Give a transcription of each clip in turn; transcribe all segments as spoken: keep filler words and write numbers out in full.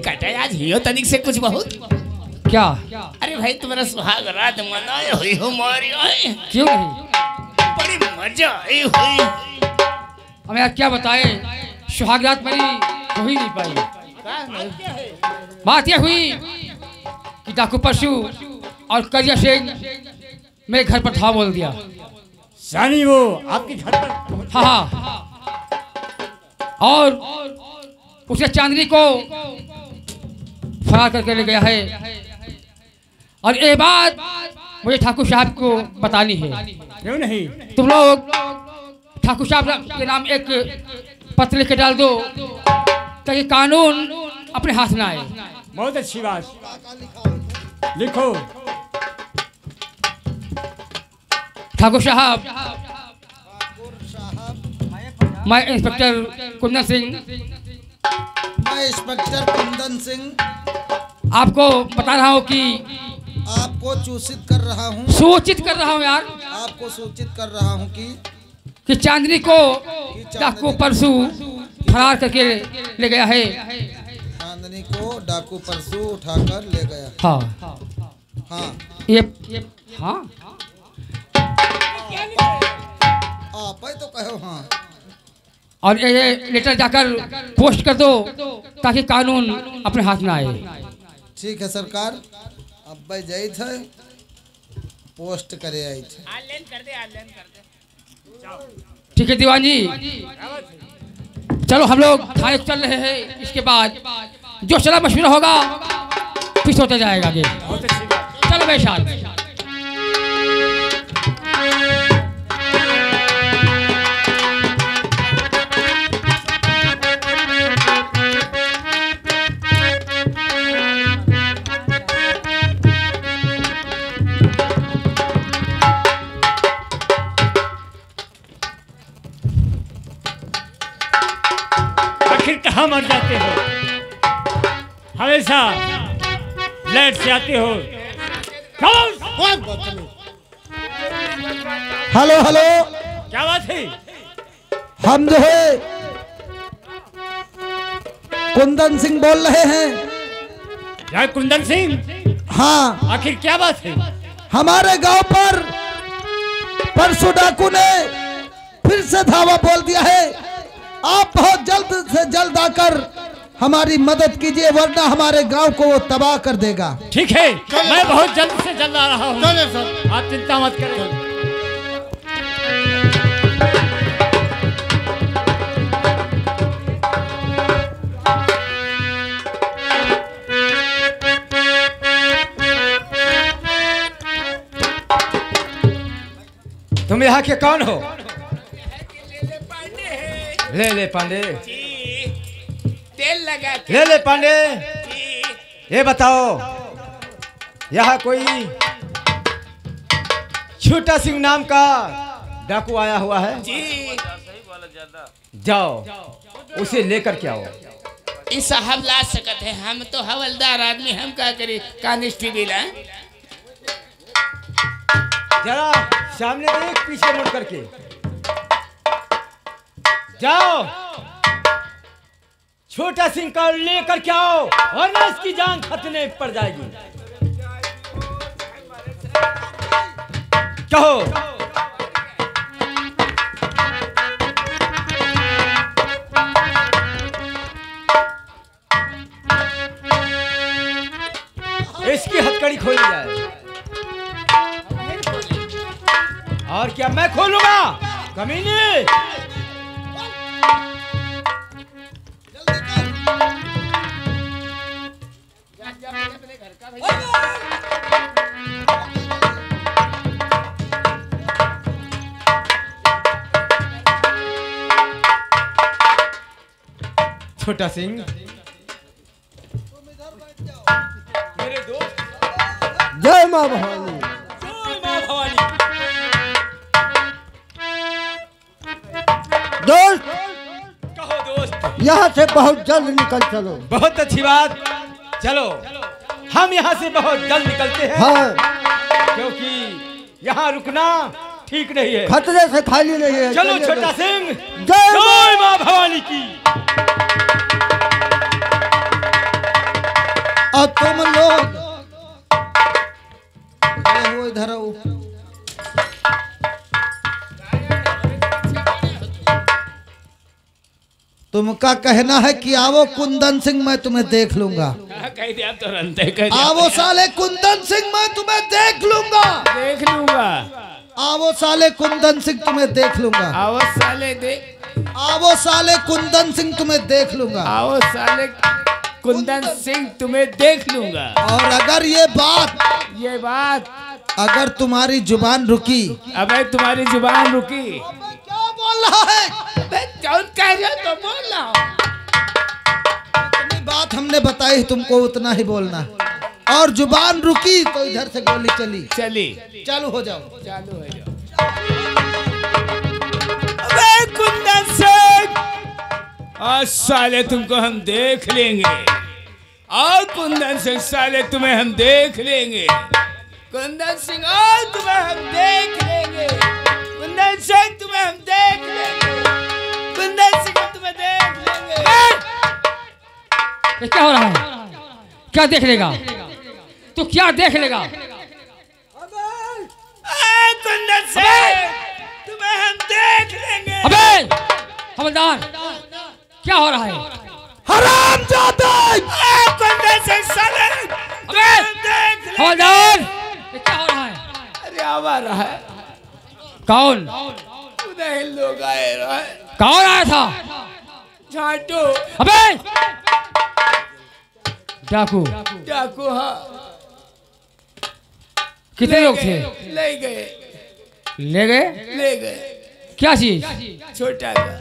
कटे आज हियो तनिक से कुछ बहुत क्या? अरे भाई तुम्हारा सुहाग रात मनाए हुई हो मारी आए क्यों नहीं? बड़ी मजा आई हुई। हमें यार क्या बताए, सुहाग रात मेरी हो ही नहीं पाई। बात यह हुई कि डाकू परसू और करिया सिंह मेरे घर पर था बोल दिया। सानी वो आपके घर पर? हाँ हाँ, और उसे चांदनी को फरार करके ले गया है और ये बात मुझे ठाकुर साहब को बतानी है। क्यों नहीं? तुम लोग ठाकुर साहब के नाम एक पत्र लिख के डाल दो ताकि कानून अपने हाथ में आए। बहुत अच्छी बात, लिखो। ठाकुर साहब, मैं इंस्पेक्टर कुंदन सिंह, मैं इंस्पेक्टर कुंदन सिंह आपको बता रहा हूँ कि आपको सूचित कर रहा हूँ सूचित कर रहा हूँ यार आपको सूचित कर रहा हूँ कि कि चांदनी को डाकू परसू फरार करके ले गया है। चांदनी को डाकू परसू उठाकर ले गया। हाँ हाँ ये हाँ आप ही तो कहो। हाँ, और ये लेटर जाकर पोस्ट कर दो ताकि कानून अपने हाथ में आए। ठीक है सरकार। अब भाई जाई थे पोस्ट करे आई थे। ऑनलाइन कर दे, ऑनलाइन कर दे। ठीक है दीवान जी, चलो हम लोग थाने चल रहे हैं। इसके बाद जो चला मशवरा होगा फिर होता जाएगा आगे। चलो भाई साहब। कहाँ मर जाते हो? हमेशा लेट से आते हो। हेलो हेलो, क्या बात है? हम जो है कुंदन सिंह बोल रहे हैं। क्या कुंदन सिंह? हाँ, आखिर क्या बात है? हमारे गांव पर परसू डाकू ने फिर से धावा बोल दिया है। आप बहुत जल्द से जल्द आकर हमारी मदद कीजिए वरना हमारे गांव को वो तबाह कर देगा। ठीक है, मैं बहुत जल्द से जल्द आ रहा हूँ। आप चिंता मत करें। तुम यहाँ के कौन हो? ले ले पांडे, तेल लगा ले ले पांडे। ये बताओ, यहाँ कोई छोटा सिंह नाम का डाकू आया हुआ है? जी, जाओ उसे लेकर के आओ। इस साहब ला सकते हैं, हम तो हवलदार आदमी, हम क्या करें? कांस्टेबल है। जरा सामने देख, पीछे मुड़ करके जाओ। छोटा सिंह का लेकर के आओ वरना इसकी जान खतरे में पड़ जाएगी। कहो। इसकी हथकड़ी खोली जाए। और क्या मैं खोलूंगा? कमीने। छोटा सिंह, मेरे दोस्त। जय माँ भवानी। जय माँ भवानी। दोस्त, कहो दोस्त। यहाँ से बहुत जल्द निकल चलो। बहुत अच्छी बात, चलो हम यहाँ से बहुत जल्द निकलते हैं। हाँ, क्योंकि यहाँ रुकना ठीक नहीं है। खतरे से खाली नहीं है। चलो छोटा सिंह। जय जय माँ भवानी की। तुम लोग अरे वो इधर आओ। तुमका कहना है कि आवो कुंदन सिंह मैं तुम्हें देख लूंगा। कह दिया तुरंत कह दिया। आवो साले कुंदन सिंह मैं तुम्हें देख लूंगा। देख लूंगा। आवो साले कुंदन सिंह तुम्हें देख लूंगा। आओ साले देख। आवो साले कुंदन सिंह तुम्हें देख लूंगा। आओ साले कुंदन सिंह तुम्हें देख लूंगा। और अगर ये बात ये बात अगर तुम्हारी जुबान रुकी। अबे तुम्हारी जुबान रुकी। क्या बोल रहा है? अबे कौन कह रहा तो बोल रहा हूं। इतनी बात हमने बताई तुमको उतना ही बोलना। और जुबान रुकी तो इधर से गोली चली। चली। चालू हो जाओ। चालू हो जाओ। अबे कुंदन सिंह आज साले तुमको हम देख लेंगे। और कुंदन सिंह साले तुम्हें हम देख लेंगे। कुंदन सिंह आज तुम्हें हम देख लेंगे। कुंदन सिंह तुम्हें हम देख लेंगे। कुंदन सिंह तुम्हें देख लेंगे। ये क्या हो रहा है? क्या देख लेगा तो क्या देख लेगा? कुंदन सिंह तुम्हें हम देख लेंगे। अबे हवलदार क्या हो रहा है? हरामजादा! कुंदन सिंह साले तुम्हें हम देख लेंगे। हवलदार ये क्या हो रहा है? अरे आवा रहा है। कौन उधर लोग आए रहे। कौन आया था? झाटू। अबे डाकू। डाकू हाँ। कितने लोग थे? ले गए। ले गए? ले गए। क्या चीज? छोटा का।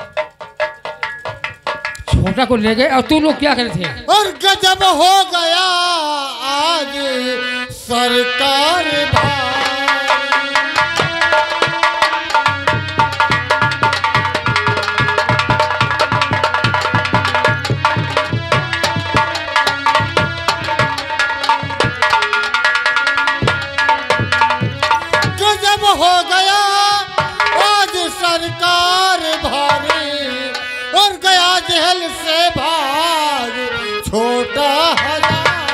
छोटा को ले गए और तुम लोग क्या करे थे? और गजब हो गया आज सरकार गजब हो गया आज सरकार भारी और गया जेल से भाग छोटा हजार।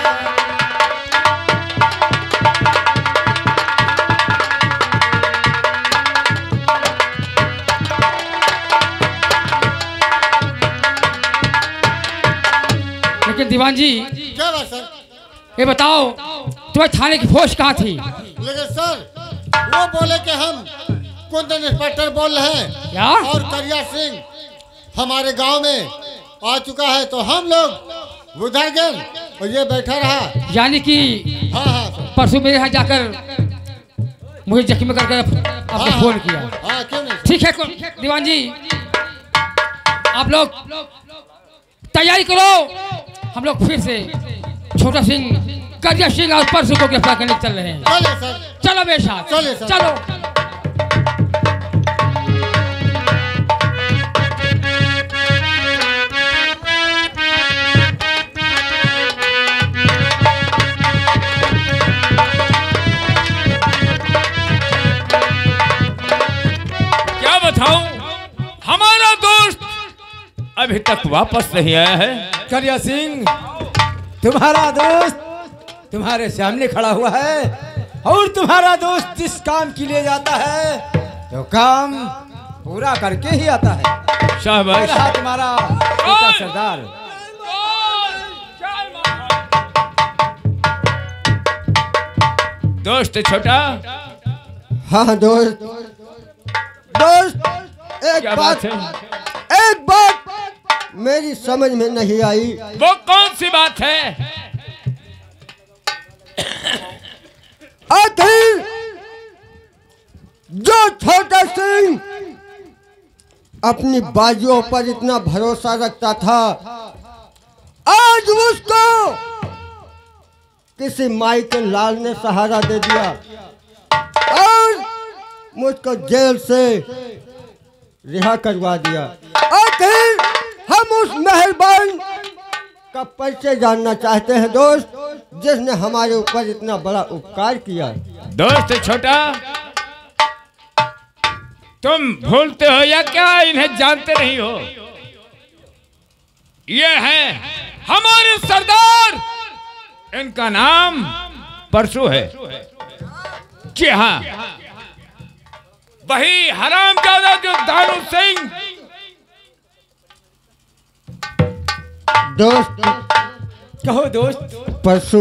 लेकिन दीवान जी क्या बात सर? ये बताओ तुम्हें थाने की फौज कहाँ थी? लेकिन सर वो बोले कि हम कुंदन इंस्पेक्टर बोल रहे हैं। क्या? और करिया सिंह हमारे गांव में आ चुका है तो हम लोग उधर गए और ये बैठा रहा। यानी कि हाँ हाँ सर। परसों मेरे यहाँ जाकर मुझे जख्मी करके आपने हाँ, फोन किया। हाँ क्यों नहीं सर? ठीक है कु- दीवान जी आप लोग तैयारी करो। हम लोग फिर से छोटा सिंह करिया सिंह और परसों को गिरफ्तार करने चल रहे हैं। चलिए सर। चलो मेरे साथ। चलिए सर। चलो। क्या बताऊं हमारा दोस्त अभी तक वापस नहीं आया है। करिया सिंह तुम्हारा दोस्त तुम्हारे सामने खड़ा हुआ है और तुम्हारा दोस्त जिस काम के लिए जाता है तो काम पूरा करके ही आता है। शाबाश। रहा तुम्हारा छोटा सरदार। दोस्त छोटा हाँ दोस्त दोस्त एक क्या बात बात है? एक बात मेरी समझ में नहीं आई। वो कौन सी बात है? आखिर जो छोटा सिंह अपनी बाजुओं पर इतना भरोसा रखता था आज उसको किसी माई के लाल ने सहारा दे दिया और मुझको जेल से रिहा करवा दिया। आखिर हम उस मेहरबान का परिचय जानना चाहते हैं दोस्त जिसने हमारे ऊपर इतना बड़ा उपकार किया। दोस्त छोटा तुम भूलते हो या क्या इन्हें जानते नहीं हो? ये है हमारे सरदार इनका नाम परसू है। जी हाँ, वही हरामजादा जो दानू सिंह। दोस्त कहो दोस्त। परसू,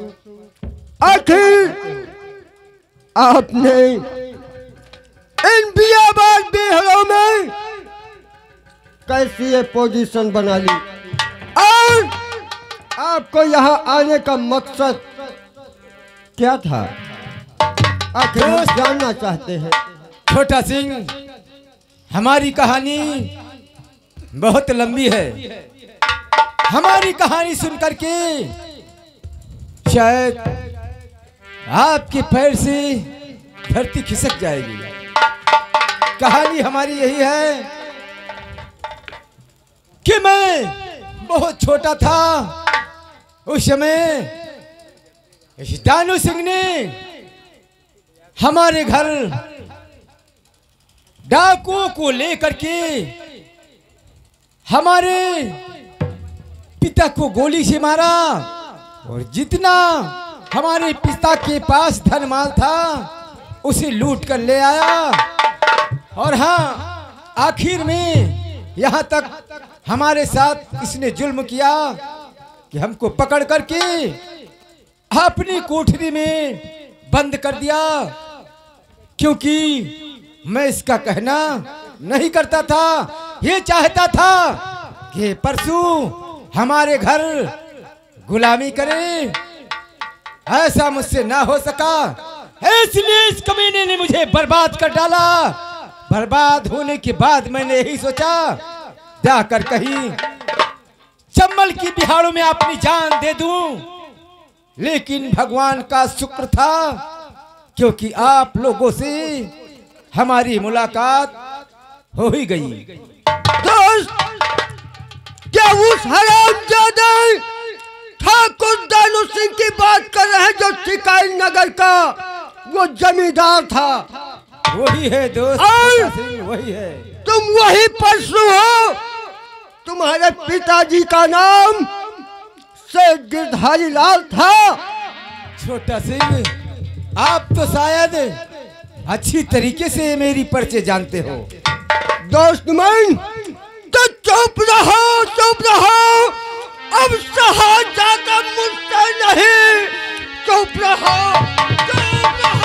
आखिर आपने इन बियाबान बिहरों में कैसी ये पोजीशन बना ली और आपको यहाँ आने का मकसद क्या था? आखिर हम जानना चाहते हैं। छोटा सिंह, हमारी कहानी बहुत लंबी है। हमारी कहानी सुनकर के शायद आपके पैर से धरती खिसक जाएगी। कहानी हमारी यही है कि मैं बहुत छोटा था। उस समय इस दानू सिंह ने हमारे घर डाकुओं को लेकर के हमारे पिता को गोली से मारा और जितना हमारे पिता के पास धन माल था उसे लूट कर ले आया। और हाँ, आखिर में यहाँ तक हमारे साथ इसने जुल्म किया कि हमको पकड़ करके अपनी कोठरी में बंद कर दिया, क्योंकि मैं इसका कहना नहीं करता था। ये चाहता था कि परसू हमारे घर गुलामी करे। ऐसा मुझसे ना हो सका, इसलिए इस कमीने ने मुझे बर्बाद कर डाला। बर्बाद होने के बाद मैंने यही सोचा, जाकर कहीं चम्बल की बिहाड़ों में अपनी जान दे दूं। लेकिन भगवान का शुक्र था, क्योंकि आप लोगों से हमारी मुलाकात हो ही गई। दोस्त, क्या उस हरामजादे ठाकुर दानू सिंह की बात कर रहे हैं जो टिकाई नगर का वो जमींदार था? वही है दोस्त, और सिंह वही है। तुम वही परसू हो? तुम्हारे पिताजी का नाम से गिरधारी लाल था। छोटा सिंह, आप तो शायद अच्छी तरीके से मेरी परिचय जानते हो। दोस्त मन, तो चुप रहो, चुप रहो। अब सहा जाता मुझसे नहीं। चुप रहो, चुप रहो।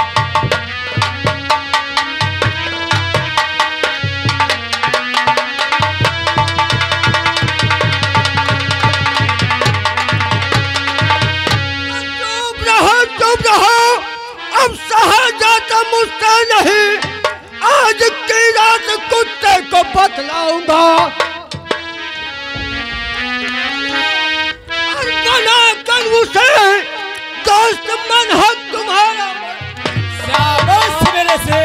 चुप रहो, चुप रहो। अब सहा जाता मुझसे नहीं। आज की रात कुत्ते को बतलाऊंगा और बना कर उसे दोस्त मन हो तुम्हारा। शाबाश मेरे से।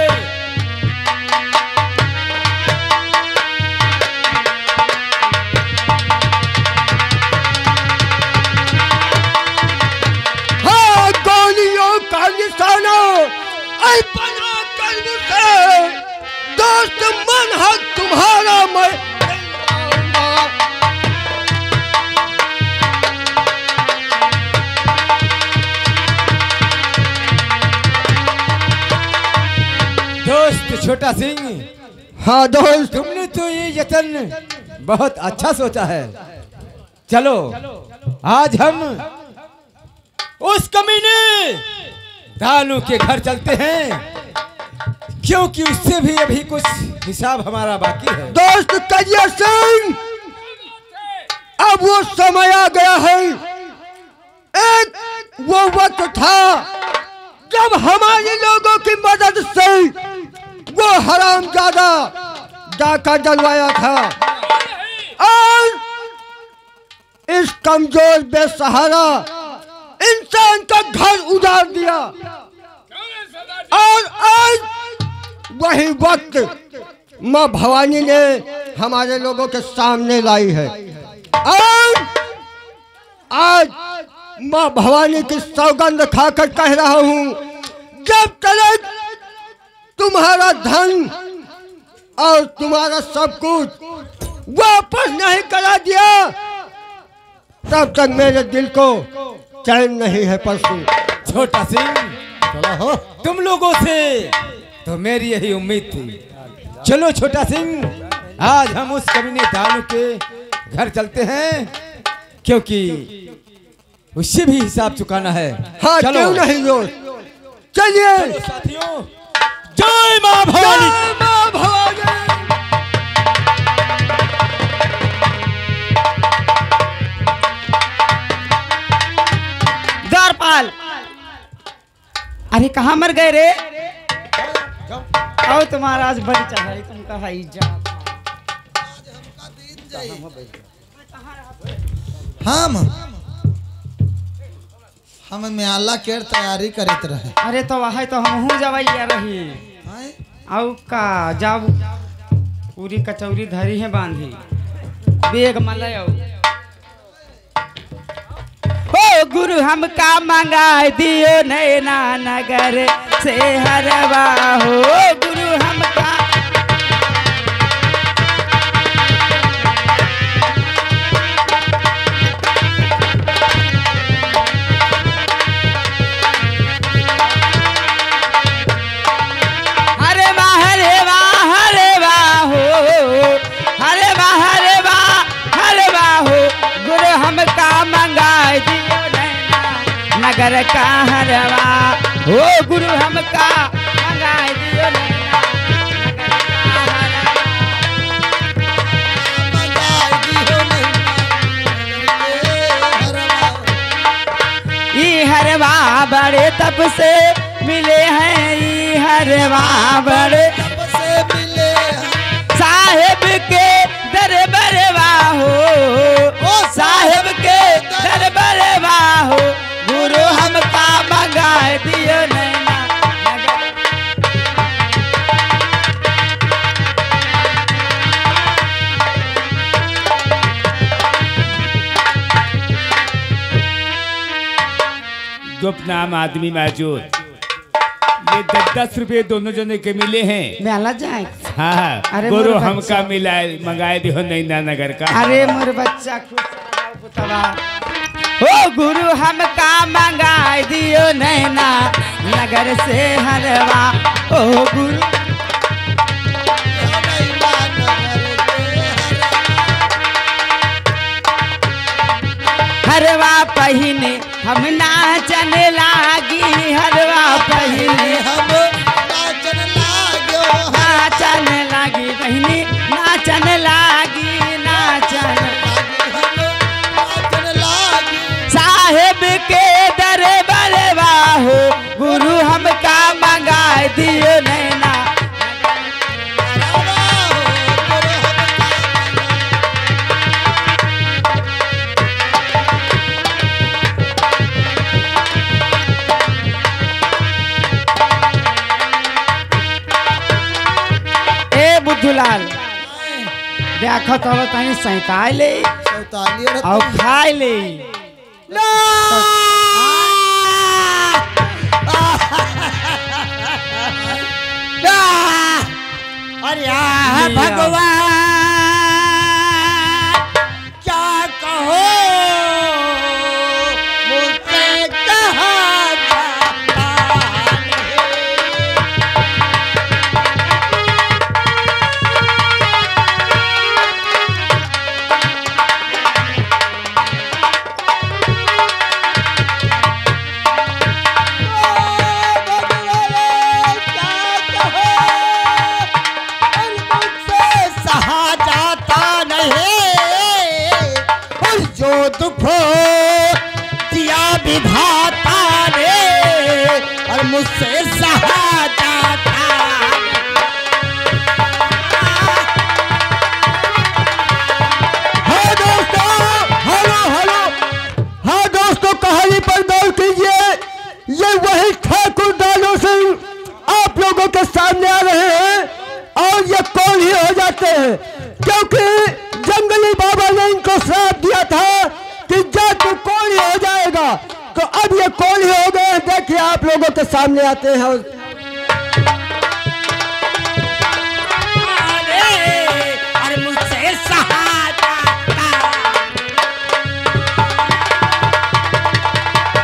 हाँ, गोलियों का निशाना ऐ बना कर उसे दोस्त मन हो तुम्हारा मैं। दोस्त छोटा सिंह, हाँ दोस्त, तुमने तो ये यत्न बहुत अच्छा सोचा है। चलो आज हम उस कमीने दानू के घर चलते हैं, क्योंकि उससे भी अभी कुछ हिसाब हमारा बाकी है। दोस्त करिया सिंह, अब वो समय आ गया है। एक वो वक्त था जब हमारे लोगों की मदद से वो हरामजादा डाका डलवाया था और इस कमजोर बेसहारा इंसान का घर उजाड़ दिया। और आज वही वक्त माँ भवानी ने हमारे लोगों के सामने लाई है। और आज माँ भवानी की सौगंध खाकर कह रहा हूँ, जब तक तुम्हारा धन और तुम्हारा सब कुछ वापस नहीं करा दिया, तब तक मेरे दिल को चैन नहीं है परसों। छोटा सिंह, चलो हो। तुम लोगों से तो मेरी यही उम्मीद थी। चलो छोटा सिंह, आज हम उस कमीने दानू के घर चलते हैं, क्योंकि उससे भी हिसाब चुकाना है। हाँ चलो क्यों नहीं दोस्त, चलिए। चलो साथियों, जय मां भवानी। जय मां भवानी। द्वारपाल, अरे कहाँ मर गए रे? आओ तुम्हारा आज बड़ी चढ़ाई, तुम कहा ही जा। हम हम म्याला के तैयारी करते रहे। अरे तो वह तो हम हूँ जवैया रही। आओ का जाओ, पूरी कचौरी धरी है बांधी, बेग मलय आओ। ओ गुरु हमका मंगा दियो नैना नगर से हरवा हो। गुरु हमका हरे वाह हरे वाह हरे वाह हो, हरे वाह हरे वाह हरे वाह हो। गुरु हमका मंगा दियो नैना नगर का हरवा हो। गुरु हमका मंगा दियो नैना नगर का हरवा। ई हरवा बड़े तप से मिले हैं, ई हरवा बड़े से मिले साहेब के दरबारवा हो। ओ साहेब के दरबारवा हो। गुरु हमका मंगा दियो नैना नगर। गुप्त नाम आदमी मौजूद, ये दस दस रुपये दोनों जने के मिले हैं। मेला जाए। हाँ, अरे गुरु मोर हमका बच्चा। मिलाए मंगाए दियो नैना नगर का। अरे मोर बच्चा खुश रहो पुतवा। ओ गुरु हमका मंगा दियो नैना नगर से हरवा। ओ गुरु हरवा पहिने हम नाचन लागी। हरवा पहिने हम नाचन लाग्यो। नाचन लागी बहिनी, नाचन लागी नाचन। हम नाचन लागी। साहेब के दरबारवा हो। गुरु हमका मंगा दियो नैना। ए बुद्धूलाल, देखो तो तनी सैताई ले चौताली और और खाई ले। अरे यार भगवान क्या कहो, मुझसे कहा जाता नहीं। विधाता ने और मुझसे सहा जाता। हाँ दोस्तों, हेलो हेलो, हाँ दोस्तों, कहानी पर गौर कीजिए। ये वही ठाकुर दानो सिंह आप लोगों के सामने आ रहे हैं और ये कौन ही हो जाते हैं, क्योंकि जंगली बाबा ने इनको श्राप दिया था कि जा तू कौन ही हो जाएगा। तो अब ये कौन ही हो गए, देखिए आप लोगों के सामने आते हैं। और मुझसे सहा जाता।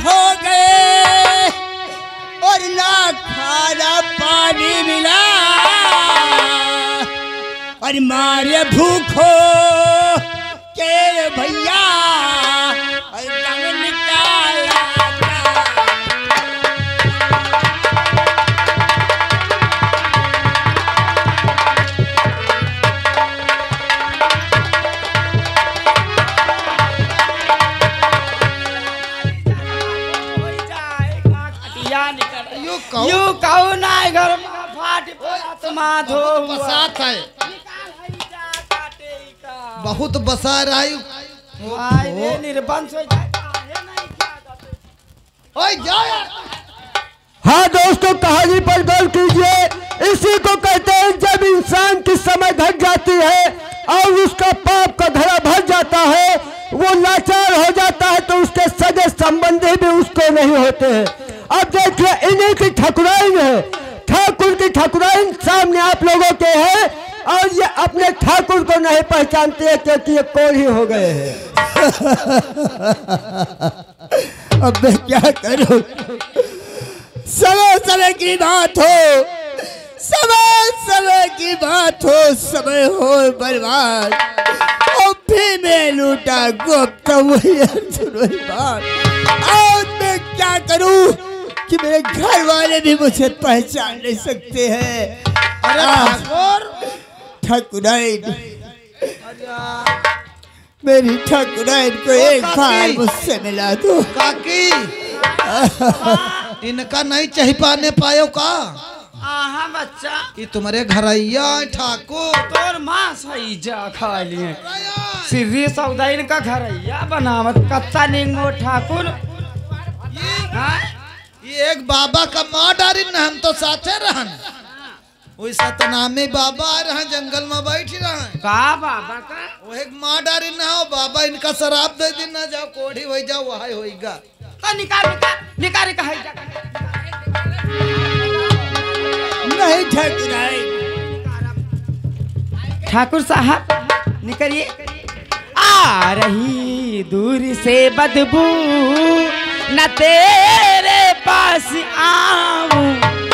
हो गए और ना खाना पानी मिला और मारे भूखो के भैया और दम निकाला। यू कहू ना घर में फाट आत्मा धो बसात है, बहुत बसा रहा है। वाह निर्बंध हो जाए। ओए जा यार। हाँ दोस्तों, कहानी पर गौर कीजिए। इसी को कहते हैं जब इंसान की समय घट जाती है और उसका पाप का धरा भर जाता है, वो लाचार हो जाता है, तो उसके सगे संबंधी भी उसको नहीं होते हैं। अब देखिए, इन्हीं की ठाकुराइन है, ठाकुर की ठाकुराइन सामने आप लोगों के है और ये अपने ठाकुर को नहीं पहचानते हैं क्योंकि ये कोढ़ी हो गए हैं। अब मैं क्या करूं? समय समय की बात हो, समय समय की बात हो, समय हो बर्बाद और फिर मैं लूटा गुप्त वही वही बात। और मैं क्या करूं कि मेरे घर वाले भी मुझे पहचान नहीं सकते हैं। अरे ठाकुर, ठाकुराइन, मेरी ठाकुराइन को एक बार मुझसे मिला दो। काकी, इनका नहीं चाह पाने पायो का? आहा बच्चा, ये तुम्हारे घरैया ठाकुर, तोर माँ सही जा खा लिए सिर्री सौदा इनका घरैया बनावत कच्चा निंगो ठाकुर। हाँ? ये एक बाबा का माँ डारी न, हम तो साथे रहन। वही सतनामी बाबा रहा, जंगल में बैठ रहा। का बाबा का? वो एक माँ डारी न हो, बाबा इनका शराब दे दिन ना जाओ, कोढ़ी हो जाओ, वहां होएगा। तो निकाल निकाल निकाल का है जा। नहीं ठाकुराइन, ठाकुर साहब निकलिए। आ रही दूर से बदबू न तेरे पास आऊं,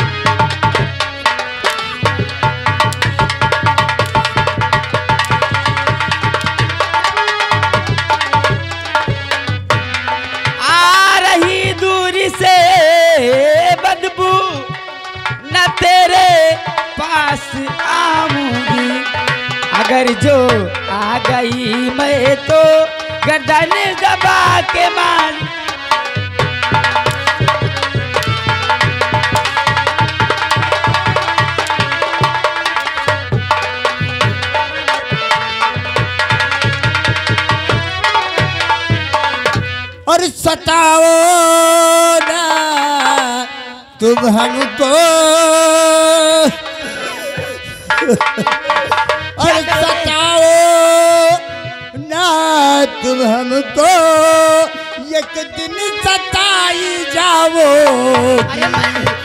आ रही दूर से बदबू न तेरे पास आऊंगी, अगर जो आ गई मैं तो गर्दन दबा के मान। और सताओ ना तुम हमको, और सताओ ना तुम हमको, एक दिन सताई जाओ।